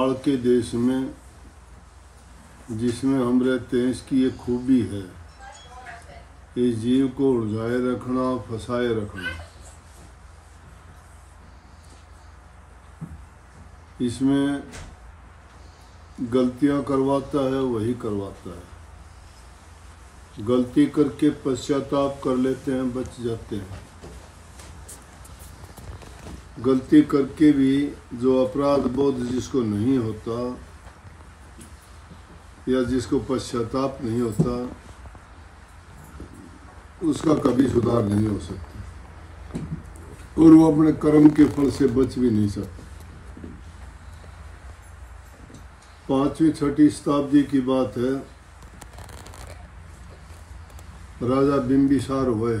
नेपाल के देश में जिसमें हम रहते हैं, इसकी एक खूबी है, इस जीव को उलझाए रखना, फंसाए रखना। इसमें गलतियां करवाता है, वही करवाता है। गलती करके पश्चाताप कर लेते हैं, बच जाते हैं। गलती करके भी जो अपराध बोध जिसको नहीं होता या जिसको पश्चाताप नहीं होता, उसका कभी सुधार नहीं हो सकता और वो अपने कर्म के फल से बच भी नहीं सकता। 5वीं-6वीं शताब्दी की बात है, राजा बिंबिसार हुए।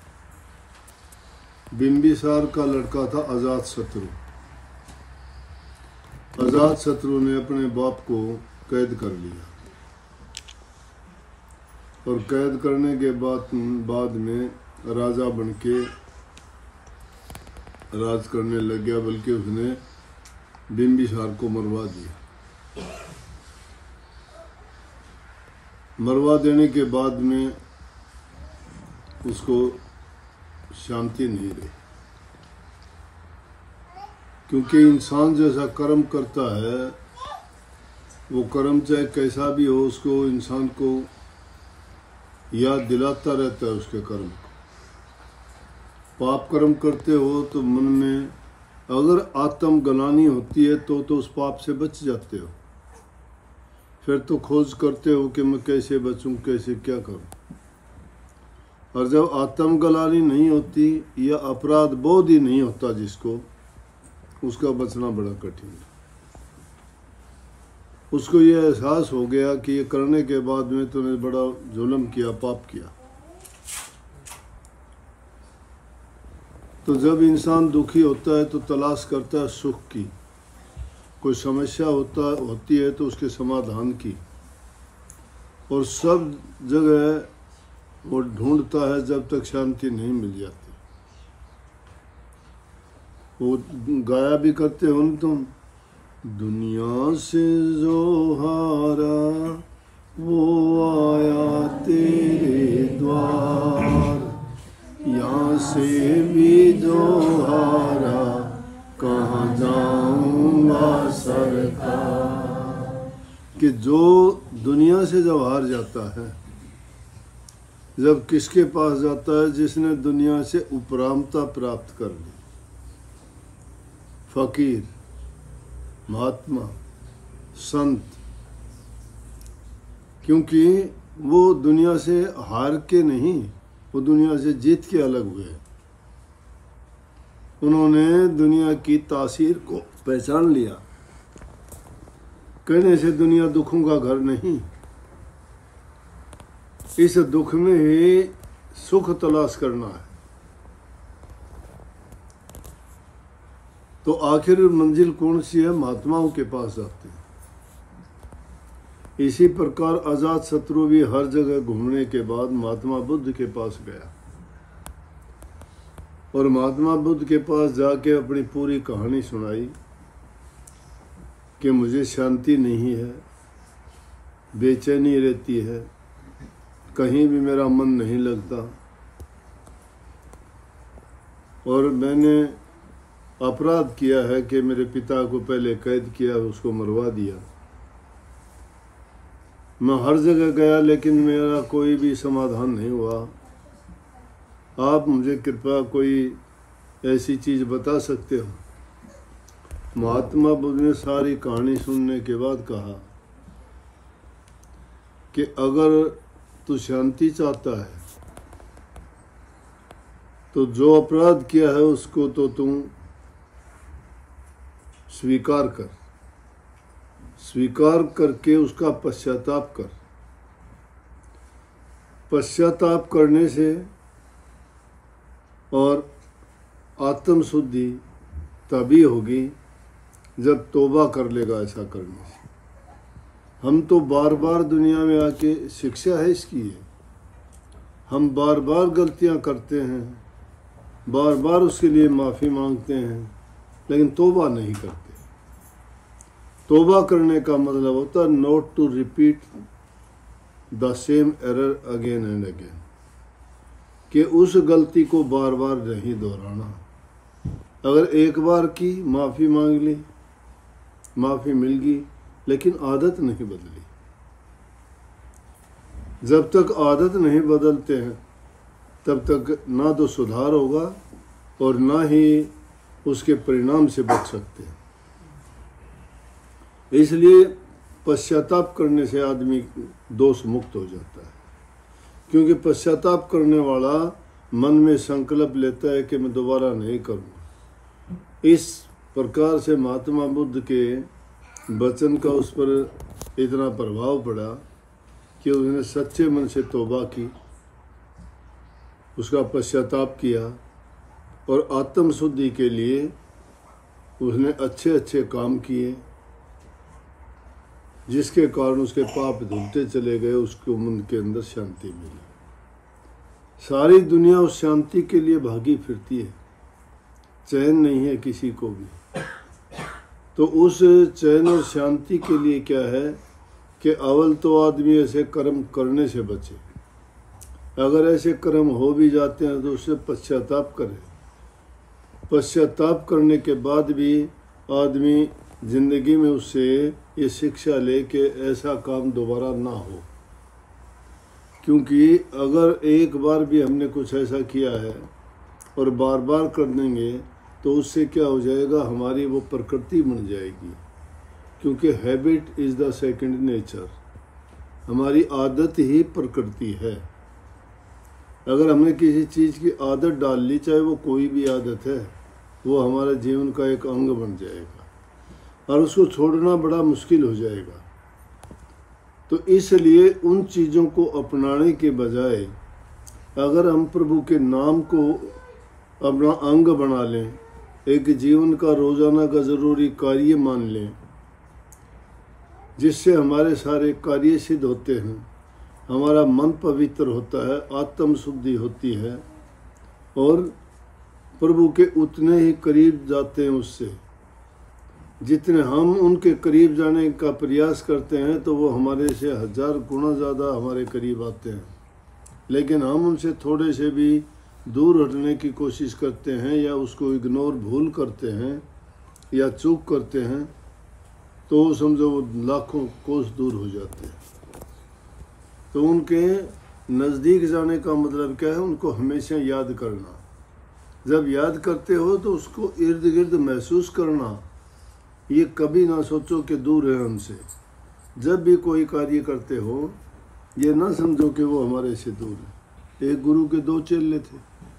बिंबिसार का लड़का था अजातशत्रु। अजातशत्रु ने अपने बाप को कैद कर लिया और कैद करने के बाद में राजा बनके राज करने लग गया, बल्कि उसने बिंबिसार को मरवा दिया। मरवा देने के बाद में उसको शांति नहीं रही, क्योंकि इंसान जैसा कर्म करता है वो कर्म चाहे कैसा भी हो, उसको इंसान को याद दिलाता रहता है उसके कर्म को। पाप कर्म करते हो तो मन में अगर आत्मग्लानि होती है तो उस पाप से बच जाते हो। फिर तो खोज करते हो कि मैं कैसे बचूं, कैसे क्या करूं। और जब आत्मग्लानि नहीं होती या अपराध बोध ही नहीं होता जिसको, उसका बचना बड़ा कठिन है। उसको ये एहसास हो गया कि ये करने के बाद में तूने बड़ा जुल्म किया, पाप किया। तो जब इंसान दुखी होता है तो तलाश करता है सुख की, कोई समस्या होती है तो उसके समाधान की, और सब जगह वो ढूंढता है जब तक शांति नहीं मिल जाती। वो गाया भी करते हो न तुम, दुनिया से जो हारा वो आया तेरे द्वार, यहाँ से भी जो हारा कहाँ जाऊंगा सरकार। कि जो दुनिया से जब हार जाता है, जब किसके पास जाता है? जिसने दुनिया से उपरामता प्राप्त कर ली। फकीर, महात्मा, संत, क्योंकि वो दुनिया से हार के नहीं, वो दुनिया से जीत के अलग हुए। उन्होंने दुनिया की तासीर को पहचान लिया। कहने से दुनिया दुखों का घर नहीं, इस दुख में ही सुख तलाश करना है। तो आखिर मंजिल कौन सी है? महात्माओं के पास जाते हैं। इसी प्रकार अजातशत्रु भी हर जगह घूमने के बाद महात्मा बुद्ध के पास गया और महात्मा बुद्ध के पास जाके अपनी पूरी कहानी सुनाई कि मुझे शांति नहीं है, बेचैनी रहती है, कहीं भी मेरा मन नहीं लगता, और मैंने अपराध किया है कि मेरे पिता को पहले कैद किया, उसको मरवा दिया। मैं हर जगह गया लेकिन मेरा कोई भी समाधान नहीं हुआ। आप मुझे कृपया कोई ऐसी चीज़ बता सकते हो? महात्मा बुद्ध ने सारी कहानी सुनने के बाद कहा कि अगर तू शांति चाहता है तो जो अपराध किया है उसको तो तुम स्वीकार कर, स्वीकार करके उसका पश्चाताप कर। पश्चाताप करने से और आत्म शुद्धि तभी होगी जब तौबा कर लेगा ऐसा करने से। हम तो बार बार दुनिया में आके, शिक्षा है इसकी है, हम बार बार गलतियां करते हैं, बार बार उसके लिए माफ़ी मांगते हैं, लेकिन तौबा नहीं करते। तौबा करने का मतलब होता है not to repeat the same error again and again, कि उस गलती को बार बार नहीं दोहराना। अगर एक बार की माफ़ी मांग ली, माफ़ी मिल गई, लेकिन आदत नहीं बदली। जब तक आदत नहीं बदलते हैं तब तक ना तो सुधार होगा और ना ही उसके परिणाम से बच सकते हैं। इसलिए पश्चाताप करने से आदमी दोष मुक्त हो जाता है, क्योंकि पश्चाताप करने वाला मन में संकल्प लेता है कि मैं दोबारा नहीं करूँगा। इस प्रकार से महात्मा बुद्ध के वचन का उस पर इतना प्रभाव पड़ा कि उसने सच्चे मन से तौबा की, उसका पश्चाताप किया और आत्म शुद्धि के लिए उसने अच्छे अच्छे काम किए, जिसके कारण उसके पाप धुलते चले गए, उसको मन के अंदर शांति मिली। सारी दुनिया उस शांति के लिए भागी फिरती है, चैन नहीं है किसी को भी। तो उस चैन और शांति के लिए क्या है कि अव्वल तो आदमी ऐसे कर्म करने से बचे। अगर ऐसे कर्म हो भी जाते हैं तो उससे पश्चाताप करे। पश्चाताप करने के बाद भी आदमी जिंदगी में उससे ये शिक्षा ले कि ऐसा काम दोबारा ना हो, क्योंकि अगर एक बार भी हमने कुछ ऐसा किया है और बार बार कर देंगे तो उससे क्या हो जाएगा, हमारी वो प्रकृति बन जाएगी। क्योंकि habit is the second nature, हमारी आदत ही प्रकृति है। अगर हमने किसी चीज़ की आदत डाल ली, चाहे वो कोई भी आदत है, वो हमारे जीवन का एक अंग बन जाएगा और उसको छोड़ना बड़ा मुश्किल हो जाएगा। तो इसलिए उन चीज़ों को अपनाने के बजाय अगर हम प्रभु के नाम को अपना अंग बना लें, एक जीवन का रोज़ाना का ज़रूरी कार्य मान लें, जिससे हमारे सारे कार्य सिद्ध होते हैं, हमारा मन पवित्र होता है, आत्म शुद्धि होती है और प्रभु के उतने ही करीब जाते हैं उससे। जितने हम उनके करीब जाने का प्रयास करते हैं तो वो हमारे से 1000 गुना ज़्यादा हमारे करीब आते हैं। लेकिन हम उनसे थोड़े से भी दूर हटने की कोशिश करते हैं या उसको इग्नोर भूल करते हैं या चूक करते हैं, तो समझो वो लाखों कोस दूर हो जाते हैं। तो उनके नज़दीक जाने का मतलब क्या है, उनको हमेशा याद करना। जब याद करते हो तो उसको इर्द गिर्द महसूस करना, ये कभी ना सोचो कि दूर है हमसे। जब भी कोई कार्य करते हो ये ना समझो कि वो हमारे से दूर है। एक गुरु के 2 चेले थे,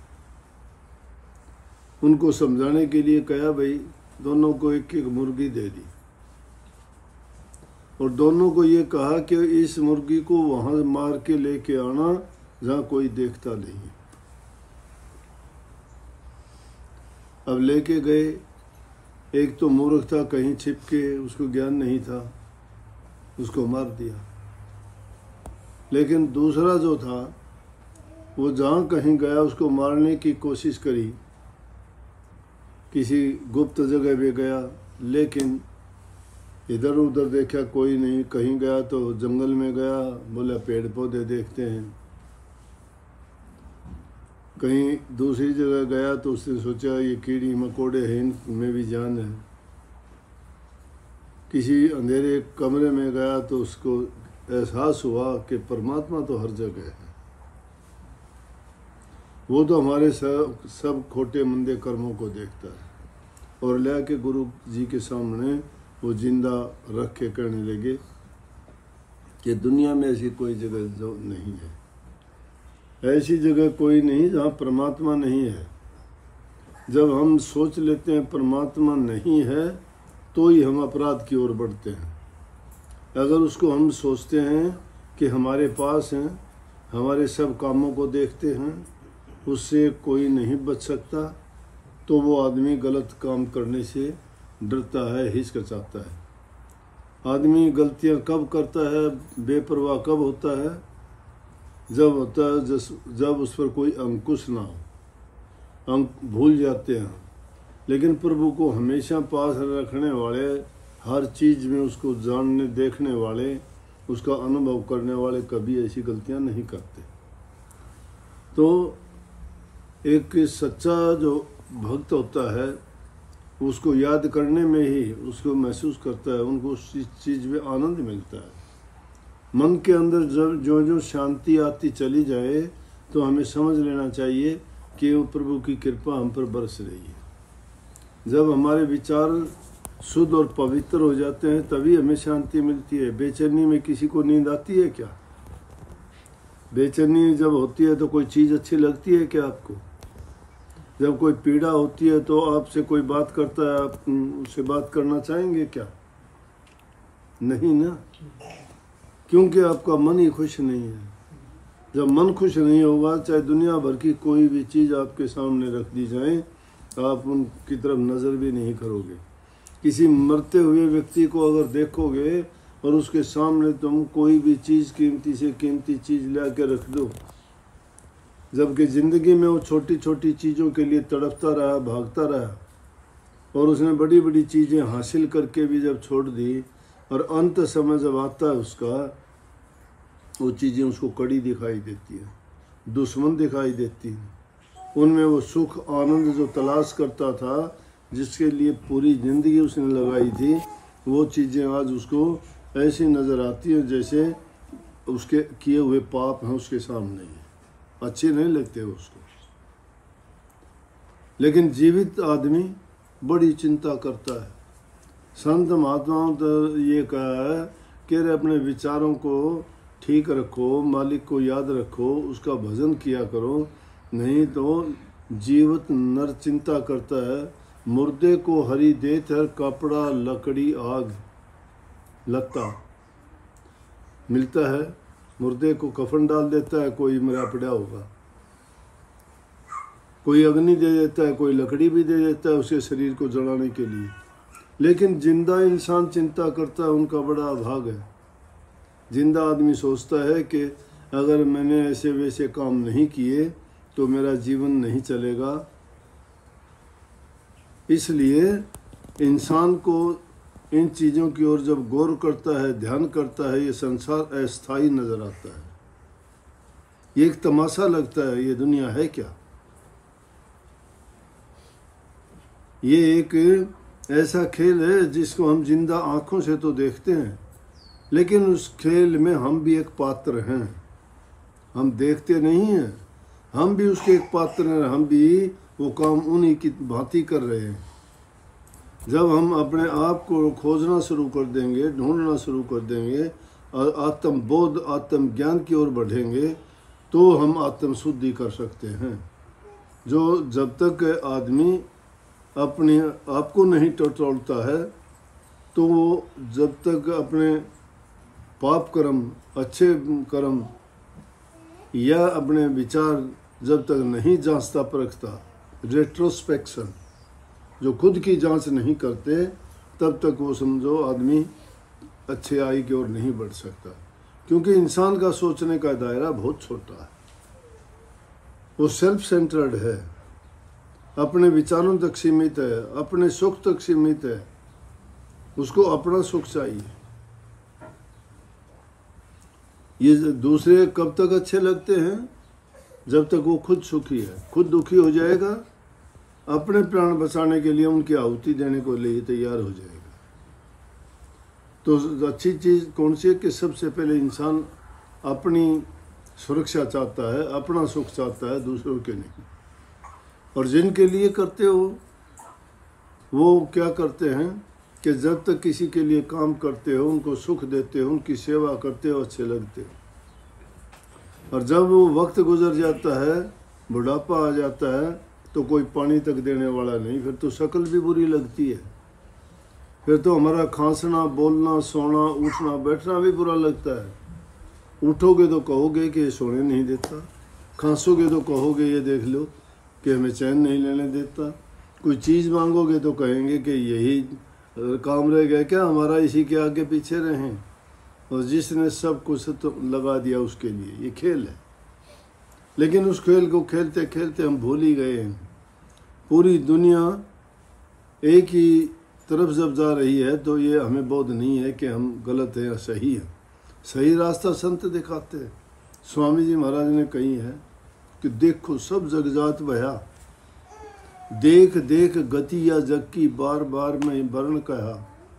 उनको समझाने के लिए कहा भाई दोनों को एक एक मुर्गी दे दी और दोनों को ये कहा कि इस मुर्गी को वहाँ मार के लेके आना जहाँ कोई देखता नहीं है। अब लेके गए, एक तो मूर्ख था, कहीं छिप के, उसको ज्ञान नहीं था, उसको मार दिया। लेकिन दूसरा जो था वो जहाँ कहीं गया उसको मारने की कोशिश करी, किसी गुप्त जगह पे गया, लेकिन इधर उधर देखा कोई नहीं। कहीं गया तो जंगल में गया, बोला पेड़ पौधे देखते हैं। कहीं दूसरी जगह गया तो उसने सोचा ये कीड़ी मकोड़े हैं, इनमें भी जान है। किसी अंधेरे कमरे में गया तो उसको एहसास हुआ कि परमात्मा तो हर जगह है, वो तो हमारे सब खोटे मंदे कर्मों को देखता है। और ले के गुरु जी के सामने वो जिंदा रख के कहने लगे कि दुनिया में ऐसी कोई जगह जो नहीं है, ऐसी जगह कोई नहीं जहाँ परमात्मा नहीं है। जब हम सोच लेते हैं परमात्मा नहीं है तो ही हम अपराध की ओर बढ़ते हैं। अगर उसको हम सोचते हैं कि हमारे पास हैं, हमारे सब कामों को देखते हैं, उससे कोई नहीं बच सकता, तो वो आदमी गलत काम करने से डरता है, हिचकिचाता है। आदमी गलतियां कब करता है, बेपरवाह कब होता है, जब होता है जब उस पर कोई अंकुश ना हो। अंक भूल जाते हैं। लेकिन प्रभु को हमेशा पास रखने वाले हर चीज़ में उसको जानने देखने वाले, उसका अनुभव करने वाले कभी ऐसी गलतियां नहीं करते। तो एक सच्चा जो भक्त होता है उसको याद करने में ही उसको महसूस करता है, उनको उस चीज़ में आनंद मिलता है। मन के अंदर जब जो जो शांति आती चली जाए तो हमें समझ लेना चाहिए कि वो प्रभु की कृपा हम पर बरस रही है। जब हमारे विचार शुद्ध और पवित्र हो जाते हैं तभी हमें शांति मिलती है। बेचैनी में किसी को नींद आती है क्या? बेचैनी जब होती है तो कोई चीज़ अच्छी लगती है क्या आपको? जब कोई पीड़ा होती है तो आपसे कोई बात करता है, आप उससे बात करना चाहेंगे क्या? नहीं ना, क्योंकि आपका मन ही खुश नहीं है। जब मन खुश नहीं होगा, चाहे दुनिया भर की कोई भी चीज़ आपके सामने रख दी जाए, आप उनकी तरफ नज़र भी नहीं करोगे। किसी मरते हुए व्यक्ति को अगर देखोगे और उसके सामने तुम कोई भी चीज़ कीमती से कीमती चीज़ ला के रख दो, जबकि ज़िंदगी में वो छोटी छोटी चीज़ों के लिए तड़पता रहा, भागता रहा, और उसने बड़ी बड़ी चीज़ें हासिल करके भी जब छोड़ दी, और अंत समय जब आता है उसका, वो चीज़ें उसको कड़ी दिखाई देती है, दुश्मन दिखाई देती है। उनमें वो सुख आनंद जो तलाश करता था, जिसके लिए पूरी ज़िंदगी उसने लगाई थी, वो चीज़ें आज उसको ऐसी नज़र आती हैं जैसे उसके किए हुए पाप हैं उसके सामने ही, अच्छे नहीं लगते उसको। लेकिन जीवित आदमी बड़ी चिंता करता है। संत महात्माओं तो ये कहा है कि अपने विचारों को ठीक रखो, मालिक को याद रखो, उसका भजन किया करो, नहीं तो जीवित नर चिंता करता है। मुर्दे को हरी देत है, कपड़ा लकड़ी आग लत्ता मिलता है। मुर्दे को कफन डाल देता है, कोई मरा पड़ा होगा, कोई अग्नि दे देता है, कोई लकड़ी भी दे देता है उसके शरीर को जलाने के लिए। लेकिन जिंदा इंसान चिंता करता है, उनका बड़ा अभाग है। जिंदा आदमी सोचता है कि अगर मैंने ऐसे वैसे काम नहीं किए तो मेरा जीवन नहीं चलेगा। इसलिए इंसान को इन चीज़ों की ओर जब गौर करता है, ध्यान करता है, ये संसार अस्थायी नज़र आता है। ये एक तमाशा लगता है, ये दुनिया है क्या? ये एक ऐसा खेल है जिसको हम जिंदा आँखों से तो देखते हैं, लेकिन उस खेल में हम भी एक पात्र हैं। हम देखते नहीं हैं, हम भी उसके एक पात्र हैं, हम भी वो काम उन्हीं की भांति कर रहे हैं। जब हम अपने आप को खोजना शुरू कर देंगे, ढूंढना शुरू कर देंगे और आत्मबोध आत्म ज्ञान की ओर बढ़ेंगे, तो हम आत्म शुद्धि कर सकते हैं। जो जब तक आदमी अपने आप को नहीं टटोलता है, तो वो जब तक अपने पाप कर्म, अच्छे कर्म या अपने विचार जब तक नहीं जांचता परखता, रेट्रोस्पेक्शन, जो खुद की जांच नहीं करते, तब तक वो समझो आदमी अच्छे आई की ओर नहीं बढ़ सकता। क्योंकि इंसान का सोचने का दायरा बहुत छोटा है, वो सेल्फ सेंटर्ड है, अपने विचारों तक सीमित है, अपने सुख तक सीमित है, उसको अपना सुख चाहिए। ये दूसरे कब तक अच्छे लगते हैं? जब तक वो खुद सुखी है। खुद दुखी हो जाएगा, अपने प्राण बचाने के लिए उनकी आहुति देने को लिए तैयार हो जाएगा। तो अच्छी चीज़ कौन सी है कि सबसे पहले इंसान अपनी सुरक्षा चाहता है, अपना सुख चाहता है, दूसरों के नहीं। और जिनके लिए करते हो वो क्या करते हैं कि जब तक किसी के लिए काम करते हो, उनको सुख देते हो, उनकी सेवा करते हो, अच्छे लगते हो। और जब वो वक्त गुजर जाता है, बुढ़ापा आ जाता है, तो कोई पानी तक देने वाला नहीं, फिर तो शक्ल भी बुरी लगती है। फिर तो हमारा खांसना, बोलना, सोना, उठना, बैठना भी बुरा लगता है। उठोगे तो कहोगे कि ये सोने नहीं देता, खांसोगे तो कहोगे ये देख लो कि हमें चैन नहीं लेने देता, कोई चीज़ मांगोगे तो कहेंगे कि यही काम रह गया क्या हमारा, इसी के आगे पीछे रहें। और जिसने सब कुछ तो लगा दिया उसके लिए, ये खेल है। लेकिन उस खेल को खेलते खेलते हम भूल ही गए हैं। पूरी दुनिया एक ही तरफ जब जा रही है तो ये हमें बोध नहीं है कि हम गलत हैं या सही हैं। सही रास्ता संत दिखाते हैं। स्वामी जी महाराज ने कही है कि देखो सब जगजात भया, देख देख गति या जग की, बार बार मैं वर्ण कहा।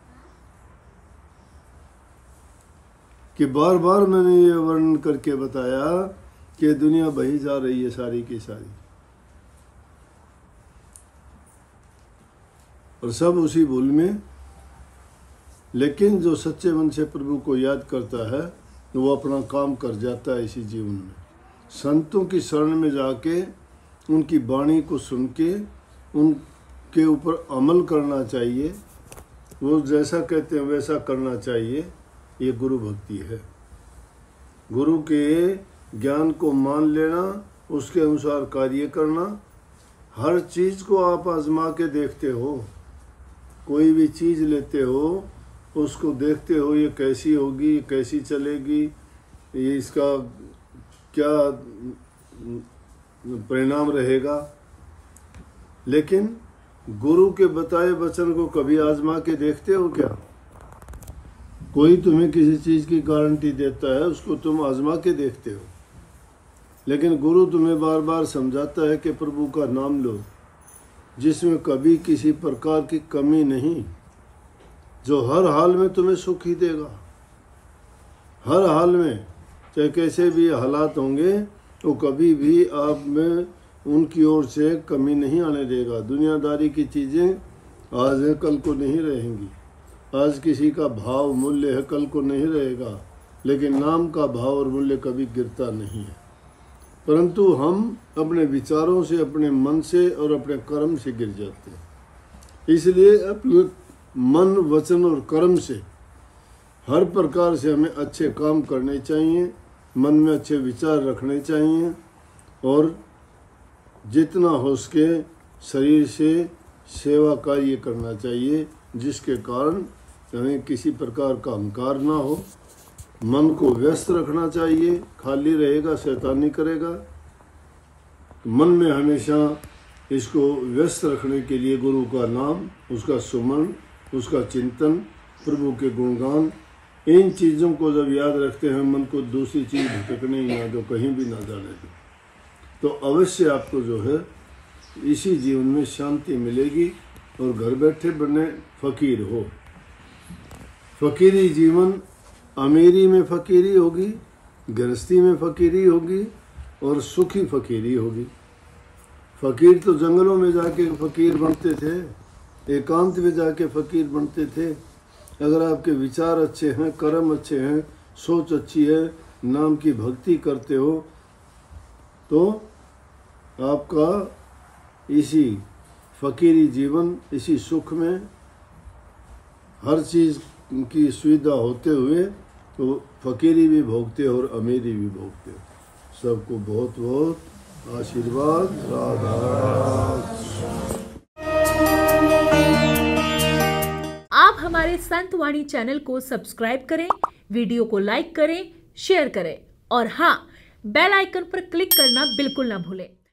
कि बार बार मैंने ये वर्णन करके बताया कि दुनिया बही जा रही है सारी की सारी, और सब उसी भूल में। लेकिन जो सच्चे मन से प्रभु को याद करता है वो अपना काम कर जाता है इसी जीवन में। संतों की शरण में जाके उनकी वाणी को सुन के उनके ऊपर अमल करना चाहिए, वो जैसा कहते हैं वैसा करना चाहिए। ये गुरु भक्ति है। गुरु के ज्ञान को मान लेना, उसके अनुसार कार्य करना। हर चीज़ को आप आजमा के देखते हो, कोई भी चीज़ लेते हो उसको देखते हो ये कैसी होगी, कैसी चलेगी, ये इसका क्या परिणाम रहेगा। लेकिन गुरु के बताए वचन को कभी आजमा के देखते हो क्या? कोई तुम्हें किसी चीज़ की गारंटी देता है, उसको तुम आजमा के देखते हो। लेकिन गुरु तुम्हें बार बार समझाता है कि प्रभु का नाम लो, जिसमें कभी किसी प्रकार की कमी नहीं, जो हर हाल में तुम्हें सुख ही देगा। हर हाल में, चाहे कैसे भी हालात होंगे, वो कभी भी आप में उनकी ओर से कमी नहीं आने देगा। दुनियादारी की चीज़ें आज है कल को नहीं रहेंगी। आज किसी का भाव मूल्य है कल को नहीं रहेगा, लेकिन नाम का भाव और मूल्य कभी गिरता नहीं है। परंतु हम अपने विचारों से, अपने मन से और अपने कर्म से गिर जाते हैं। इसलिए अपने मन, वचन और कर्म से हर प्रकार से हमें अच्छे काम करने चाहिए, मन में अच्छे विचार रखने चाहिए, और जितना हो सके शरीर से सेवा कार्य करना चाहिए, जिसके कारण हमें किसी प्रकार का अहंकार ना हो। मन को व्यस्त रखना चाहिए, खाली रहेगा शैतानी करेगा। मन में हमेशा इसको व्यस्त रखने के लिए गुरु का नाम, उसका सुमन, उसका चिंतन, प्रभु के गुणगान, इन चीज़ों को जब याद रखते हैं, मन को दूसरी चीज़ भटकने ही ना दो, कहीं भी ना जाने दो, तो अवश्य आपको जो है इसी जीवन में शांति मिलेगी और घर बैठे बने फकीर हो। फकीरी जीवन, अमीरी में फकीरी होगी, गृहस्थी में फकीरी होगी और सुखी फकीरी होगी। फकीर तो जंगलों में जाके फकीर बनते थे, एकांत में जाके फकीर बनते थे। अगर आपके विचार अच्छे हैं, कर्म अच्छे हैं, सोच अच्छी है, नाम की भक्ति करते हो, तो आपका इसी फकीरी जीवन, इसी सुख में हर चीज़ की सुविधा होते हुए तो फकीरी भी भोगते हो और अमीरी भी भोगते हो। सबको बहुत बहुत आशीर्वाद। राधा। आप हमारे संत वाणी चैनल को सब्सक्राइब करें, वीडियो को लाइक करें, शेयर करें और हाँ, बेल आइकन पर क्लिक करना बिल्कुल ना भूलें।